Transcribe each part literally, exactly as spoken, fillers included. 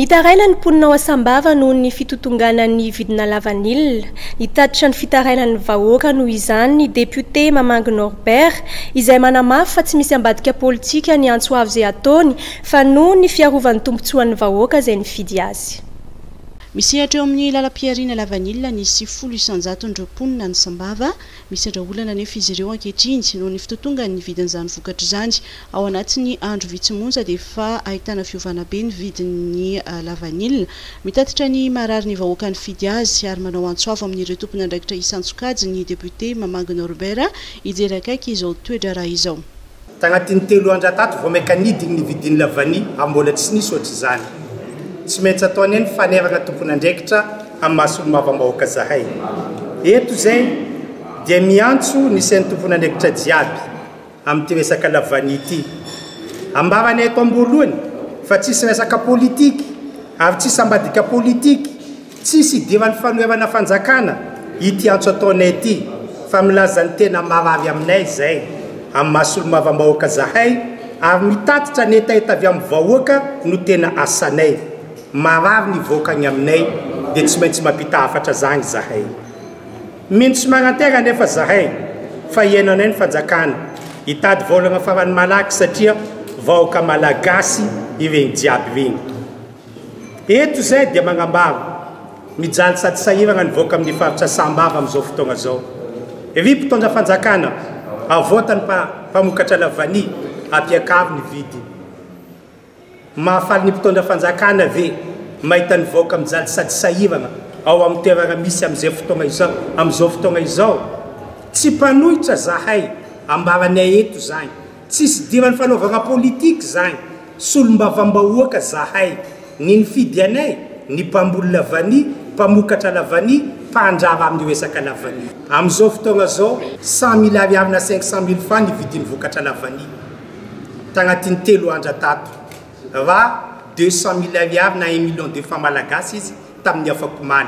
Mitaraina ny mponina ao Asambava noho ny fitotongana ny vidina lavanilina. Hitatitra ny fitaraina ny vahoaka noho izany ny député Mamangy Norbert izay manamafy fa tsy misy ambadika politika ny antso avy izay ataony fa noho ny fiarovany tombontsoan'ny vahoaka izay nifidy azy. Misehatra eo amin'ny lalam-piariana lavanilina ny sifolo isanjaton'ireo mponina ny Sambava, misy andraolana nefa izy ireo ankehitriny noho ny fitotongany ny vidin'izany vokatra izany. Ao anatin'ny andro vitsimonja dia efa ahitana fiovana be ny vidin'ny lavanilina. Mitatitra ny marary ny vahoaka ny fidy azy ary manao antsoava amin'ireo tompony andraikitra isan-tsokajy ny député Mamangy Norbert hijery akaiky izao toetra raha izao. Tagnatin'ny telo andro tato vao mekanidigny ny vidin'ny lavani ambola tsy nisy ohatr'izany. Tsy maintsy ataony eny fanerana tompony andraikitra amin'ny mahasolomavambahoaka zahay. Eto zay dia miantso ny sain'ny tompony andraikitra jiaby amin'ity resaka lavani ity. Ambaranay eto ambolohany fa tsisy resaka politika ary tsisy ambadika politika, tsisy idiran'ny fanoerana fanjakana ity antso ataonay ity fa milaza ny tena marary aminay zay amin'ny mahasolomavambahoaka zahay ary mitatitra ny etaeta avy amin'ny vahoaka no tena asanay. Marary ny vahoakany aminay dia tsy maintsy mampita hafatra zany zahay. Mino tsy magnantera nefa zahay fa iainanay ny fanjakana hitady vaolagna farany malaky satria vahoaka malagasy ireny jiaby ireny. Eto zay dia magnambara mijaly sady sahirana ny vahoaka amin'ny faritra Sambava amin'izao fotoagna zao. Ry mpitondra fanjakana avoatany mpamokatra lavani ampiakavy ny vidy. Mahafaly ny mpitondra fanjakana ve mahita ny vahoaka mijaly sady sahirana ao amin'ny toerana misy amin'izay fotoagna izao amin'izao fotoagna izao. Tsy mpanohitra zahay ambaranay eto zany. Tsisy diran'ny fanaovana politika zany. Solombavam-bahoaka zahay. Ny nifidy anay, ny mpamboly lavani, mpamokatra lavani, mpandrara amin'ny resaka lavani. Amin'izao fotoagna zao cent mille ariary na cinq cent mille francs ny vidin'ny vokatra lavani. Tagnatin'ny telo andro tato. Raha deux cent mille ariary na un million de francs malagasy izy tamin'ny afakomany.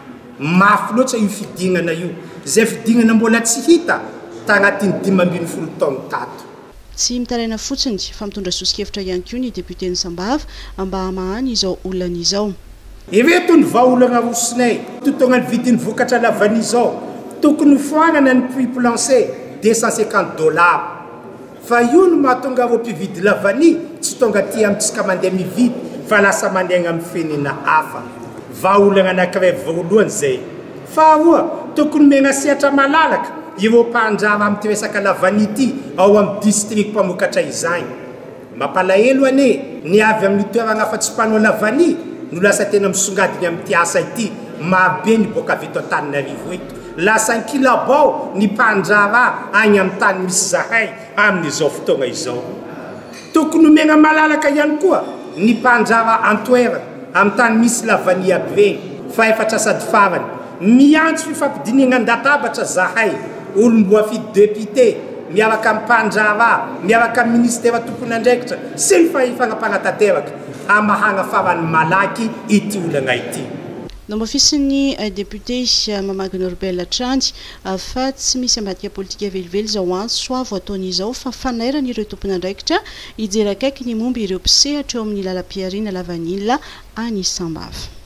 Mafy loatra io fidignana io. Zay fidignana mbola tsy hita tagnatin'ny dimy ambin'ny folo taona tato. Tsy mitaraina fotsiny fa mitondra sosokevitra ihany koa ny député ny Sambava mba hamahany izao olana izao. Ireto ny vahaolana rosinay totognany vidin'ny vokatra lavani izao. Tokony foanana ny prix plancher deux cent cinquante dollars. Fa io no mahatonga reo mpividy lavani tsy tonga ty amintsika mandeha mividy fa lasa mandeha amin'ny firenena hafa. Vahaolana anankiray voalohany zay. Faharoa, tokony mena sehatra malalaka ireo mpandrara amin'ny resaka lavani ity ao amin'ny district mpamokatra izany. Mampalahelo ane ny avy amin'ny toerana fa tsy mpanao lavani no lasa tena misongadiny amin'ny asa ity mahabe ny boka avy eto Antananarivo eto. Lasa ny kilabao ny mpandrara any amin'ny tany misy zahay amin'izao fotoagna izao. Tokony omena malalaka ihany koa ny mpandrara antoerana amin'ny tany misy lavani aby regny fa efatra sady farany. Miantso fifampidinina an-databatra zahay olom-boafidy député miaraka amin'ny mpandrara, miaraka amin'ny ministera tompony andraikitra sy ny fanampanatanteraka hamahana farany malaky ity olana ity. Nomafisiny député Mamangy Norbert Latrandy fa tsy misy ambadika politika velively izao antso avo ataony izao fa fanairana ireo tompony andraikitra hijery akaiky ny momba ireo mpisehatra eo amin'ny lalam-piariana lavanilina any Sambava.